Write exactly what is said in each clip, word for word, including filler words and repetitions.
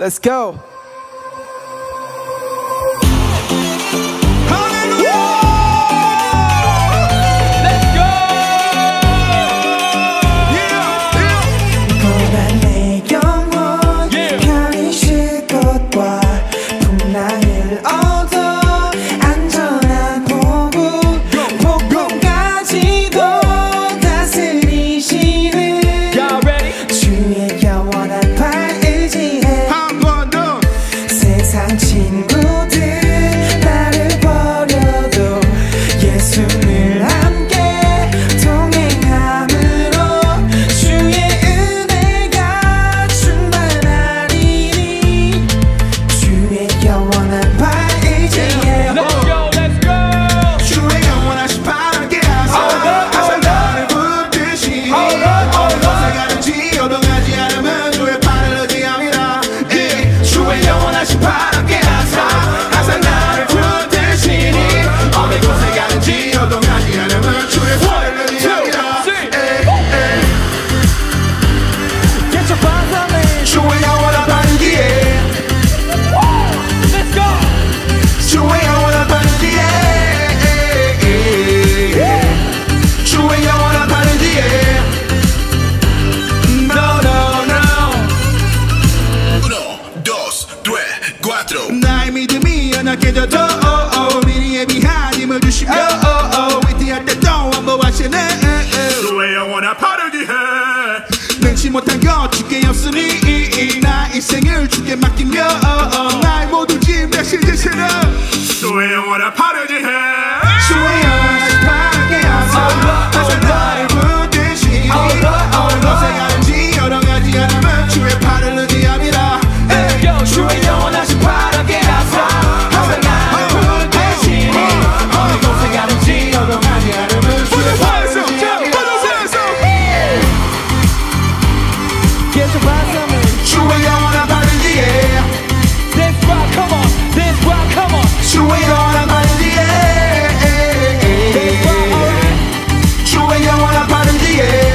Let's go. 나의 믿음이 하나 깨져도 oh, oh. 미리 예비한 힘을 주시며 oh, oh, oh. 위태할 때 또 한번 하시네 주의 영원한 파르기 해 능치 못한 것 주께 없으니 나의 인생을 주께 맡기며 oh, oh. 나의 모든 짐 대신 지시는 주의 영원한 파르기 해 주의 영원한 파르기 하사 항상 나를 붙드시니 어느 곳에 가는지 여러 가지 하나면 주의 팔을 의지합니다 주의 영원한 파랗게 하사 항상 나를 붙드시니 어느 곳에 가는지 어동하지 않으면 주의 팔을 의지합니다 주의 영원한 발을 뒤에 Let's rock, come on, let's rock, come on. 주의 영원한 발을 뒤에 주의 영원한 발을 뒤에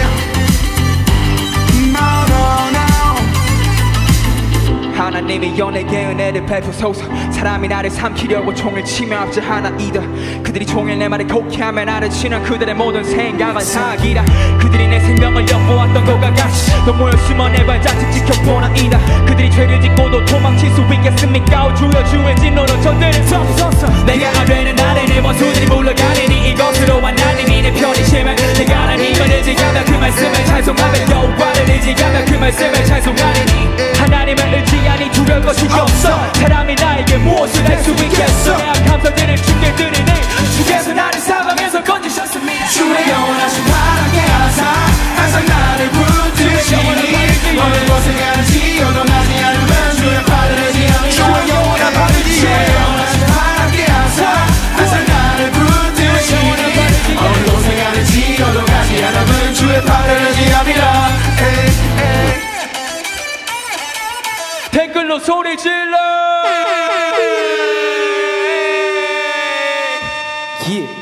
하나님이 연에게 은혜를 베푸소서. 사람이 나를 삼키려고 총을 치며 압제하나이다. 그들이 종일 내 말을 곡해하며 나를 치는 그들의 모든 생각은 사기라. 그들이 내 생명을 엿보았던 것과 같이 또 모여 숨어 내 발자취 지켜보나이다. 그들이 죄를 짓고도 도망칠 수 있겠습니까? 주여 주의 진노로 저들을 섭소서. 내가 아뢰는 나를 내 원수들이 물러가리니 이것으로 하나님이 내 편이시면 내가 하나님을 의지하며 그 말씀을 찬송하며 여호와를 의지하며 그 말씀을 찬송하리니 하나님을 의지하니 두려울 것이 없어. 사람이 나에게 무엇을 할 수 있겠어. 내 감사들을 주께 드리니 주께서 나를 사방에서 건지셨습니다. 주의 영원하신 파랗게 하사 항상 나를 붙드시니 어느 곳에 가는지 어동하지 않으면 주의 팔을 의지하니 주의 영원한 팔을 뒤에 영원하신 파랗게 하사 항상 나를 붙드시니 어느 곳에 가는지 어동하지 않으면 주의 팔을 의지합니다. 댓글로 소리 질러. Yeah.